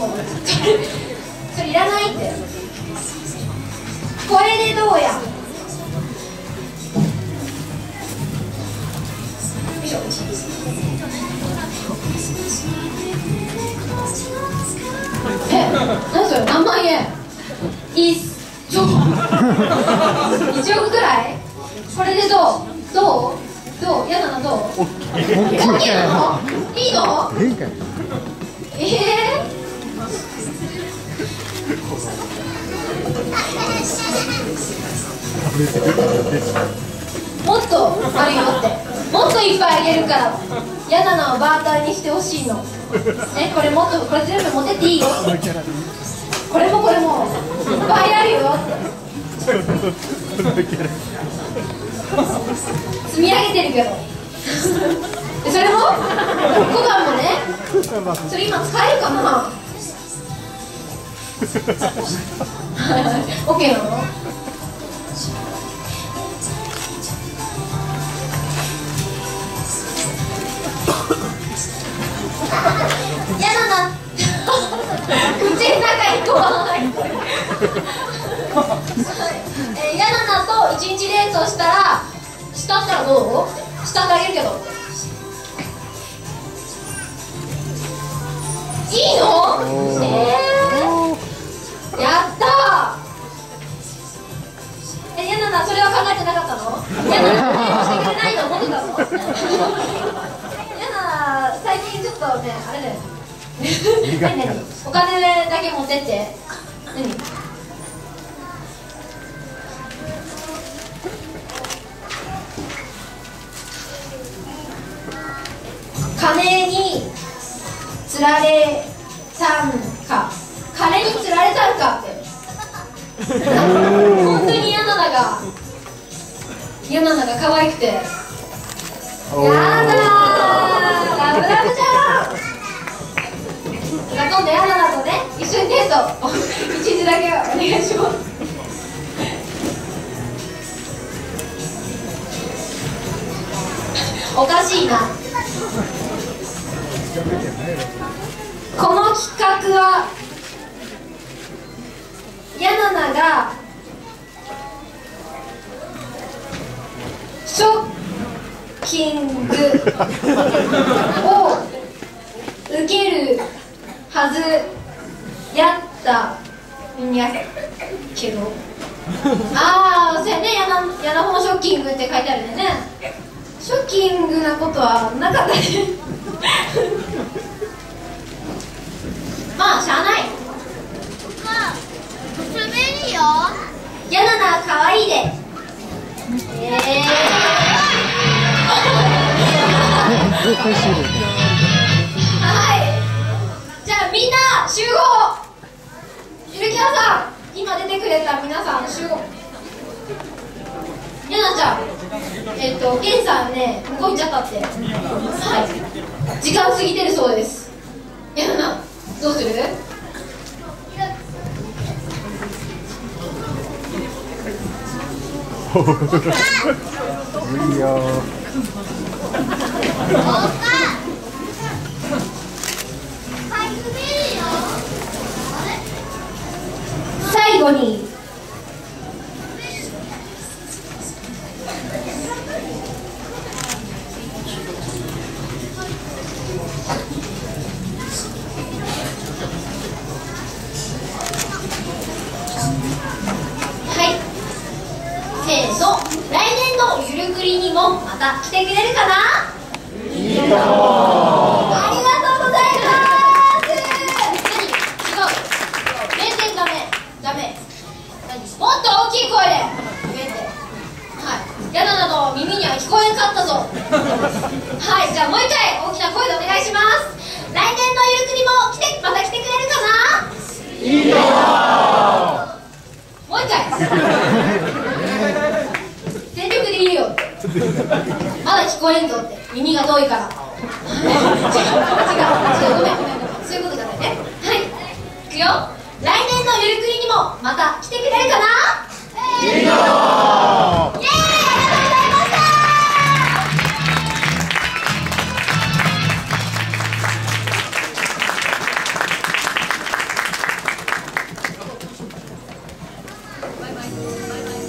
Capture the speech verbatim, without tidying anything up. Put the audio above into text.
もうそれそれいらないって。これでどうや。よいしょ。え、何それ、何万円。いっちょくいちおくくらい。これでどうどうどう、嫌なのどう。オッケーなの。いいの。ええー、もっとあるよって、もっといっぱいあげるから。嫌なのをバーターにしてほしいの。ね、これもっと、これ全部持ってっていいよ。これもこれもいっぱいあるよって。積み上げてるけどそれも小判もね、それ今使えるかなOK なの。嫌だな口の中にご飯入ってるえー、嫌だなといちにちデートしたら、したったらどう？したってあげるけど。いいの？えー、やったー。え、嫌だな、それは考えてなかったの？嫌だな、してくれないと思ってたの？嫌だな、最近ちょっとね、あれだよ何何お金だけ持ってって。何？金につられたんか、金につられたんかって本当に嫌なのが嫌なのが可愛くて、やだー、ラブラブじゃん。今度嫌なのとね、一緒にデート一日だけお願いします。おかしいな。この企画はヤナナがショッキングを受けるはずやったんやけど、ああ、そうやね、ヤナ、ヤナホのショッキングって書いてあるね。ショッキングなことはなかったねまあしゃあない。 滑るよ。 ヤナナかわいいで。えーはい、じゃあみんな集合。ゆるキャラさん、今出てくれた皆さん集合。ヤナちゃん、えっとケンさんね、向こう行っちゃったって。はい、時間過ぎてるそうです。ヤナナどうする？ いいよ。 最後にもまた来てくれるかな。いいよ。ありがとうございます。何？違う。れいてんダメ。ダメ。何？もっと大きい声で。れいてん。はい。やだなど耳には聞こえんかったぞ。はい。じゃあもう一回大きな声でお願いします。来年のゆるくにも来てまた来てくれるかな。いいよ。もう一回。全力で言えよって。まだ聞こえんぞって、耳が遠いから。違う違う違う、ごめんごめんごめん、そういうことじゃないね。はい、いくよ。来年のゆるくりにもまた来てくれるかな。いいよー。イエーイ、ありがとうございました。 バイバイ。